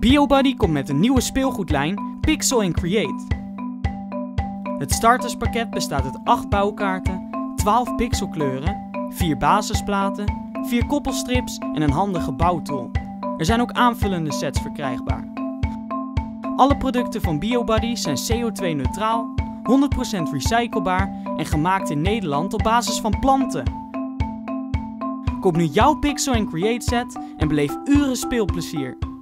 BioBuddy komt met een nieuwe speelgoedlijn Pixel & Create. Het starterspakket bestaat uit 8 bouwkaarten, 12 pixelkleuren, 4 basisplaten, 4 koppelstrips en een handige bouwtool. Er zijn ook aanvullende sets verkrijgbaar. Alle producten van BioBuddy zijn CO2-neutraal, 100% recyclebaar en gemaakt in Nederland op basis van planten. Koop nu jouw Pixel & Create set en beleef uren speelplezier.